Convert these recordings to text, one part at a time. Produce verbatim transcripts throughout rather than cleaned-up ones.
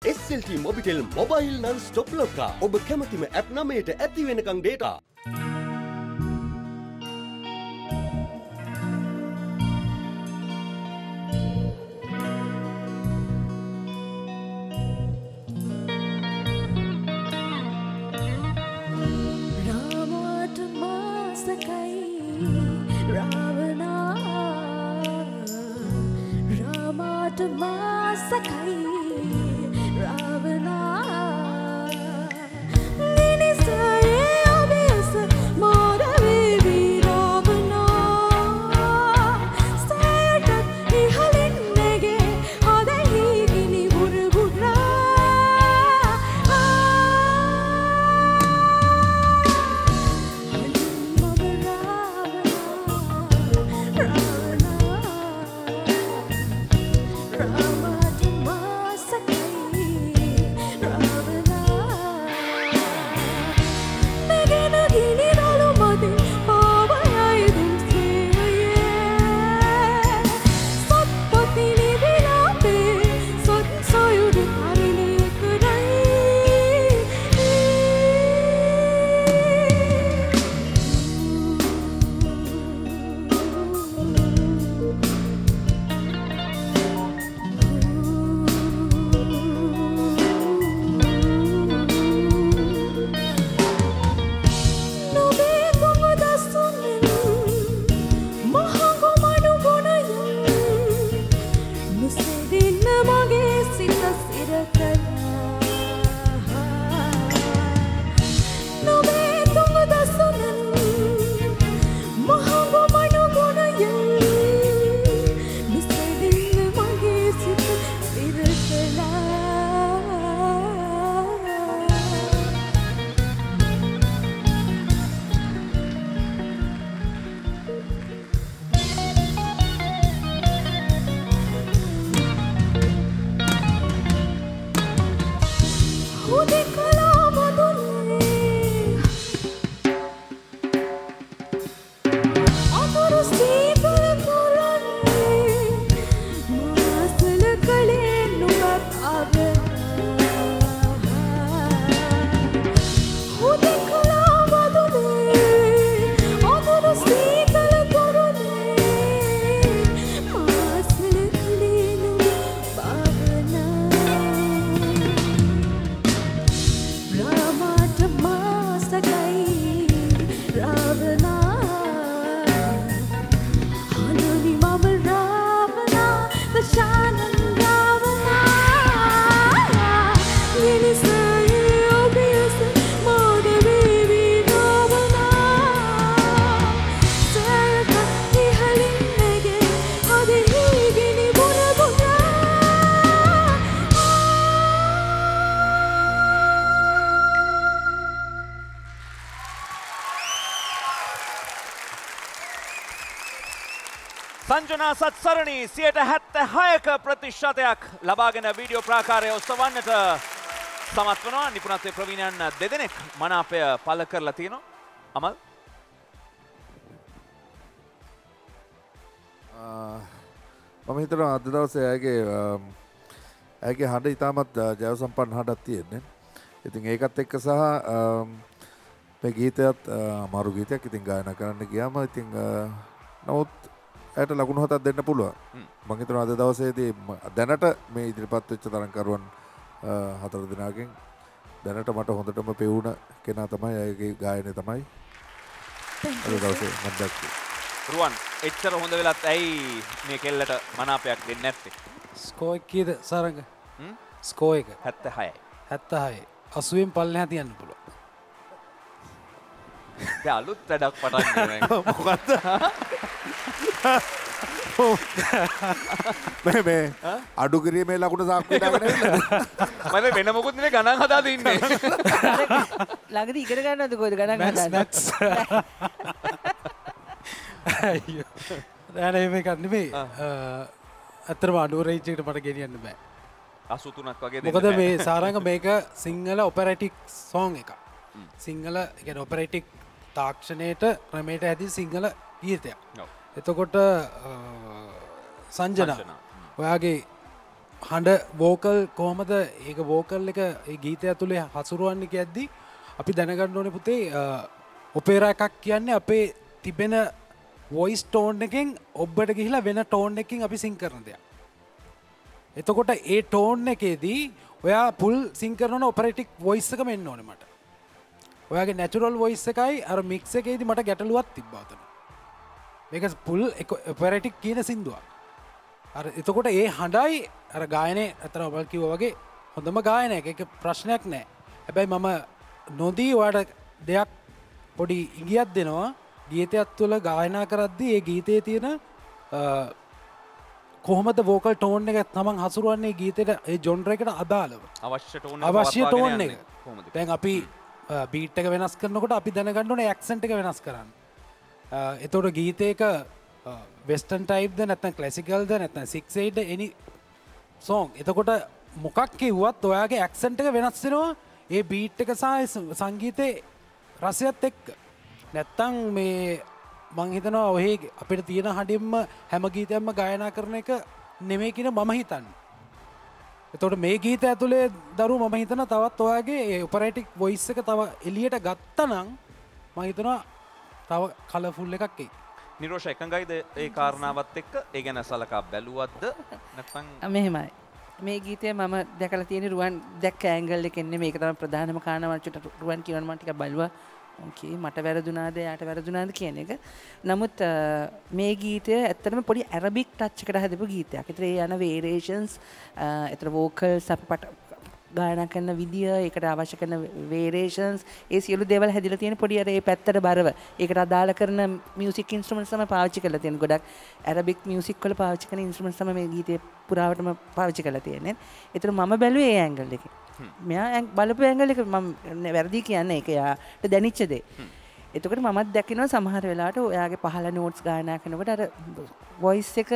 S L T Mobitel Mobile Non-Stop Locker. ඔබ කැමතිම app නමයට ඇති වෙනකන් data. Ramata Maa Sekai, Ravana. Ramata Maa Sekai, Ravana. Ninisaye abhyasa mora baby Ravana. Sayatat ihalinnege adahi gini burgura. Ramata Maa Sekai, Ravana. Megena gini dalu mate pavayai dulseeye. Satpati nivilape sat soyudu harine kadai. Nobe tunga dasunen mahangu manu gunayan nusedinna mage sita sirakala. Nobe tunga dasunen mahangu manu gunayan nusedinna mage sita sirakala. Hudikala madule aturu seepala purane maasala kale nugat avana. Hudikala madule aturu seepala purane maasala kale nugat avana. Ramata Maa Sekai, Ravana. Hanani mama Ravana, Dashanan Ravana. Yenisaye abhyasa mora baby Ravana. Sayata ihalinnege adahi gini burgura. Sanjana Sathsarani සියයට හැත්තෑහයක ප්‍රතිශතයක් ලබාගෙන video ප්‍රාකාරය ඔසවන්නට සමත් වනවා. නිපුණත්වයේ ප්‍රවීණයන් දෙදෙනෙක් මනාපය පළ කරලා තියෙනවා. අමල් මම හිතනවා අද දවසේ ඇයගේ ඇයගේ හඬ ඉතාමත් ජය සම්පන්න හඬක් තියෙන්නේ. ඉතින් ඒකත් එක්ක සහ මේ ගීතයත් අමාරු ගීතයක්. ඉතින් ගායනා කරන්න ගියාම ඉතින් නමුත් ඇයට ලකුණු හතක් දෙන්න පුළුවන්. මම හිතනවා අද දවසේදී දැනට මේ ඉදිරිපත් වෙච්ච තරඟකරුවන් හතර දෙනාගෙන් දැනට මට හොඳටම පෙවුන කෙනා තමයි ඇයගේ ගායනය තමයි. අද දවසේ මම දැක්කේ. රුවන් එච්චර හොඳ වෙලත් ඇයි මේ කෙල්ලට මනාපයක් දෙන්නේ නැත්තේ? ස්කෝ එක කීයද සරංග? ස්කෝ එක හැත්තෑහයයි. හැත්තෑහයයි. අසූවෙන් පල්ලෙහා තියන්න පුළුවන්. දැන් අලුත් වැඩක් පටන් ගන්න. මොකද්ද? මේ මේ අඩු කිරීමේ ලකුණ සාක්ෂි දාගෙන ඉන්නද? මම වෙන මොකුත් නෙමෙයි ගණන් හදාගෙන ඉන්නේ. ළඟදී ඉගෙන ගන්නවද කොහෙද ගණන් හදාන්නේ? අයියෝ. දැන් මේක නෙමෙයි. අතරම අඩු රේන්ජ් එකට මට ගෙනියන්න බෑ. අසූ තුනක් වගේ දෙන්න බෑ. මොකද මේ සාරංග මේක සිංහල ඔපෙරැටික් සෝං එකක්. සිංහල කියන්නේ ඔපෙරැටික් තාක්ෂණයට ක්‍රමයට ඇති සිංහල ගීතයක්. එතකොට සංජනා ඔයාගේ හඬ වෝකල් කොහොමද ඒක වෝකල් එක ඒ ගීතය ඇතුලේ හසුරුවන්නේ කියද්දි අපි දැනගන්න ඕනේ පුතේ ඔපෙරා එකක් කියන්නේ අපේ තිබෙන වොයිස් ටෝන් එකෙන් ඔබට ගිහිලා වෙන ටෝන් එකකින් අපි සිං කරන දෙයක්. එතකොට ඒ ටෝන් එකේදී ඔයා පුල් සිං කරන ඔපරේටික් වොයිස් එකම එන්න ඕනේ මට. ඔයාගේ නැචරල් වොයිස් එකයි අර මික්ස් එකේදී මට ගැටලුවක් තිබ්බා උතන. මේක පුල් ඔපරේටික් කියන සින්දුවක්. අර එතකොට ඒ හඬයි අර ගායනේ අතර ඔබල් කිව්වා වගේ හොඳම ගායනයක්. ඒක ප්‍රශ්නයක් නෑ. හැබැයි මම නොදී ඔයාලට දෙයක් පොඩි ඉඟියක් දෙනවා. ගීතයක් තුළ ගායනා කරද්දී ඒ ගීතයේ තියෙන කොහොමද වෝකල් ටෝන් එක තමන් හසුරුවන්නේ ගීතේට ඒ ජොන්ර් එකට අදාළව අවශ්‍ය ටෝන් එක අවශ්‍ය ටෝන් එක කොහොමද දැන් අපි බීට් එක වෙනස් කරනකොට අපි දැනගන්න ඕනේ ඇක්සන්ට් එක වෙනස් කරන්න. එතකොට ගීතයක වෙස්ටර්න් ටයිප්ද නැත්නම් ක්ලාසිකල්ද නැත්නම් සික්ස් එයිට්ද එනි සෝං. එතකොට මොකක් කිව්වත් ඔයාගේ ඇක්සන්ට් එක වෙනස් වෙනවා ඒ බීට් එක සහ සංගීතයේ රසයත් එක්ක. නැත්තං මේ මං හිතනවා ඔහේ අපිට තියෙන හඬින්ම හැම ගීතයක්ම ගායනා කරන එක නෙමෙයි කියන මම හිතන්නේ. එතකොට මේ ගීත ඇතුලේ දරුවෝ මම හිතනවා තවත් ඔයාගේ ඒ ඔපරේටික් වොයිස් එක තව එළියට ගත්තනම් මම හිතනවා තව කලර්ෆුල් එකක් එයි. නිරෝෂ එකඟයිද ඒ කාරණාවත් එක්ක? ඒ ගැන සලකා බැලුවත්ද නැත්නම් මෙහෙමයි. මේ ගීතය මම දැකලා තියෙන රුවන් දැක්ක ඇන්ගල් එකෙන් නෙමෙයි. මේක තමයි ප්‍රධානම කාරණාව. චුට්ට රුවන් කියනවා මම ටිකක් බලුවා. ඕකේ මට වැරදුනාද යාට වැරදුනාද කියන එක. නමුත් මේ ගීතය ඇත්තටම පොඩි ඇරබික් ටච් එකකට හදපු ගීතයක්. ඒතර ඒ යන වේරියේෂන්ස් ඒතර වෝකල්ස් අපට ගායනා කරන විදිය, ඒකට අවශ්‍ය කරන වේරියේෂන්ස්, ඒ සියලු දේවල් හැදිලා තියෙන පොඩි අර ඒ පැත්තට බරව. ඒකට අදාළ කරන මියුසික් ඉන්ස්ට්‍රුමන්ට්ස් තමයි පාවිච්චි කරලා තියෙන්නේ. ගොඩක් ඇරබික් මියුසික් වල පාවිච්චි කරන ඉන්ස්ට්‍රුමන්ට්ස් තමයි මේ ගීතේ පුරාවටම පාවිච්චි කරලා තියෙන්නේ. ඒතර මම බැලුවේ ඒ ඇන්ගල් එකෙන්. මෙයා බලපු ඇන්ගල් එක මම වැරදි කියන්නේ ඒක යාට දැනිච්ච දේ. එතකොට මමත් දැකිනවා සමහර වෙලාවට ඔයාගේ පහළ නෝට්ස් ගායනා කරනකොට අර වොයිස් එක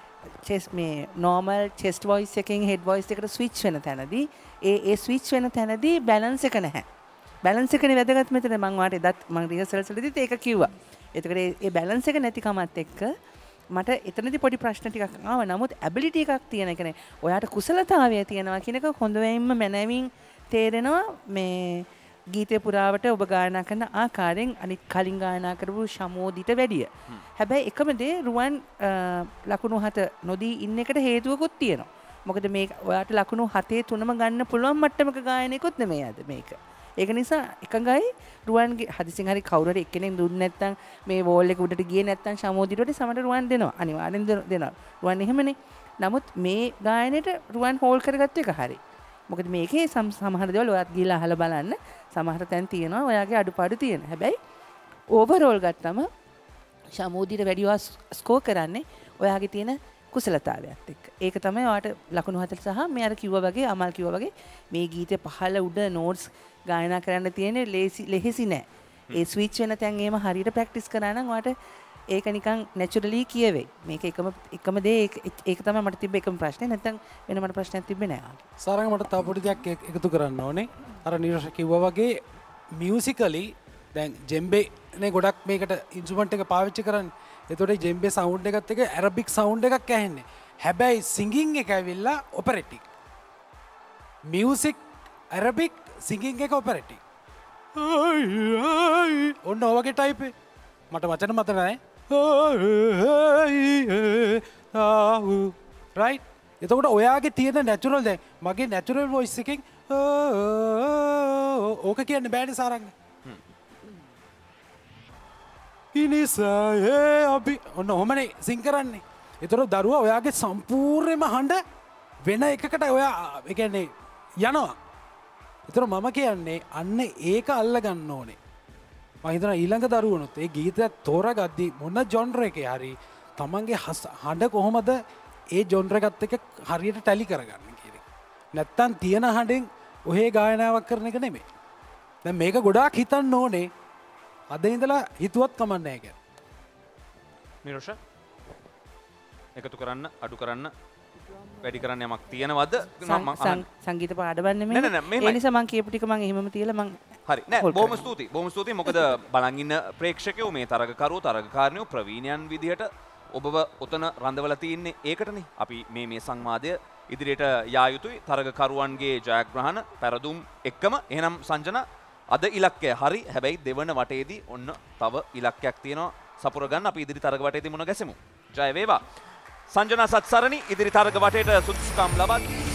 චෙස් මේ නෝමල් චෙස්ට් වොයිස් එකෙන් හෙඩ් වොයිස් එකට ස්විච් වෙන තැනදී ඒ ඒ ස්විච් වෙන තැනදී බැලන්ස් එක නැහැ. බැලන්ස් එකනේ වැදගත් මෙතන. මම වාට එදත් මම රිහර්සල්ස් වලදීත් ඒක කිව්වා. එතකොට ඒ බැලන්ස් එක නැතිකමත් එක්ක මට එතනදී පොඩි ප්‍රශ්න ටිකක් ආවා. නමුත් ඇබිලිටි එකක් තියෙන එකනේ. ඔයාට කුසලතාවය තියෙනවා කියන එක හොඳ වෙයින්ම මනමින් තේරෙනවා මේ ගීතේ පුරාවට ඔබ ගායනා කරන ආකාරයෙන් අනිත් කලින් ගායනා කරපු ශමෝදිට වැඩිය. හැබැයි එකම දේ රුවන් ලකුණු හත නොදී ඉන්න එකට හේතුවකුත් තියෙනවා. මොකද මේ ඔයාට ලකුණු හතේ තුනම ගන්න පුළුවන් මට්ටමක ගායනයකුත් නෙමෙයි අද මේක. ඒක නිසා එකඟයි රුවන්ගේ හදිසියෙන් හරි කවුරු හරි එක්කෙනෙක් දුන්නේ නැත්නම් මේ වෝල් එක උඩට ගියේ නැත්නම් ශමෝදිට වලට සමහර රුවන් දෙනවා. අනිවාර්යෙන් දෙනවා. රුවන් එහෙමනේ. නමුත් මේ ගායනෙට රුවන් හෝල් කරගත්ත එක හරි. මොකද මේකේ සමහර දේවල් ඔයාත් ගිහලා අහලා බලන්න. සමහර තැන් තියෙනවා ඔයාගේ අඩුපාඩු තියෙන. හැබැයි ඕවරෝල් ගත්තම ශමෝදිට වැඩිව ස්කෝර් කරන්නේ ඔයාගේ තියෙන කුසලතාවයත් එක්ක. ඒක තමයි ඔයාට ලකුණු හතර සහ මේ අර කිව්වා වගේ අමල් කිව්වා වගේ මේ ගීතේ පහළ උඩ නෝට්ස් ගායනා කරන්න තියෙන්නේ ලේසි ලෙහෙසි නෑ. ඒ ස්විච් වෙන තැන් එහෙම හරියට ප්‍රැක්ටිස් කරා නම් ඔයාට ඒක නිකන් නැචරලි කියවෙයි. මේක එකම එකම දේ ඒක තමයි මට තිබ්බ එකම ප්‍රශ්නේ. නැත්නම් වෙන මට ප්‍රශ්නයක් තිබ්බේ නෑ. සාරංග මට තව පොඩි දෙයක් එකතු කරන්න ඕනේ. අර නිරෝෂ කිව්වා වගේ මියුසිකලි දැන් ජෙම්බේ නේ ගොඩක් මේකට ඉන්ස්ට්‍රුමන්ට් එක පාවිච්චි කරන්නේ. එතකොට ජෙම්බේ සවුන්ඩ් එකත් එක්ක ඇරබික් සවුන්ඩ් එකක් ඇහෙන්නේ. හැබැයි සිංගින් එක ඇවිල්ලා ඔපරේටික්. මියුසික් ඇරබික් සිංගින් එක ඔපරේටික්. ඔන්න ඔය වගේ ටයිප් එක. මට වචන මතක නැහැ. රයිට්. එතකොට ඔයාගේ තියෙන නැචරල් දැන් මගේ නැචරල් වොයිස් එකෙන් ඕක කියන්න බෑනේ සාරංග. ඉනිසායේ අපි ඔන්න ඔහමනේ සිං කරන්නේ. එතකොට දරුවා ඔයාගේ සම්පූර්ණයෙන්ම හඬ වෙන එකකට ඔයා ඒ කියන්නේ යනවා. එතකොට මම කියන්නේ අන්න ඒක අල්ල ගන්න ඕනේ. මම හිතනවා ඊළඟ දරුවනොත් ඒ ගීතය තෝරාගද්දී මොන ජොන්ර් එකේ හරි තමන්ගේ හඬ කොහොමද ඒ ජොන්ර් එකත් එක්ක හරියට ටැලි කරගන්න කියන එක. නැත්තම් තියෙන හඬෙන් ඔහේ ගායනාවක් කරන එක නෙමෙයි. දැන් මේක ගොඩාක් හිතන්න ඕනේ. අද ඉඳලා හිතුවත් කමක් නැහැ කියලා. නිරෝෂ එකතු කරන්න අඩු කරන්න වැඩි කරන්න යමක් තියෙනවද? සංගීත පාඩමක් නෙමෙයි. ඒ නිසා මම කියපු ටික මම එහෙමම තියලා මම හරි නෑ බොහොම ස්තුතියි බොහොම ස්තුතියි. මොකද බලන් ඉන්න ප්‍රේක්ෂකයෝ මේ තරගකරුවෝ තරගකාරණියෝ ප්‍රවීණයන් විදිහට ඔබව ඔතන රඳවලා තින්නේ ඒකටනේ. අපි මේ මේ සංවාදය ඉදිරියට යා යුතුයි තරගකරුවන්ගේ ජයග්‍රහණ පැරදුම් එක්කම. එහෙනම් සංජන අද ඉලක්කය හරි. හැබැයි දෙවන වටේදී ඔන්න තව ඉලක්කයක් තියෙනවා සපුර ගන්න. අපි ඉදිරි තරග වටේදී මුණ ගැසෙමු. ජය වේවා. සංජනා සත්සරණි ඉදිරි තරග වටේට සුදුසුකම් ලබා